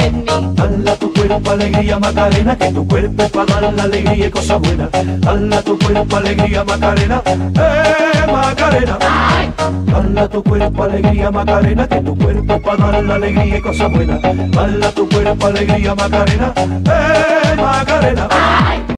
with me. Dale a tu cuerpo alegría Macarena, que tu cuerpo es para dar la alegría y cosas buenas. Dale a tu cuerpo alegría Macarena, Macarena. Dale a tu cuerpo alegría Macarena, que tu cuerpo es para dar la alegría y cosas buenas. Dale a tu cuerpo alegría Macarena, Macarena.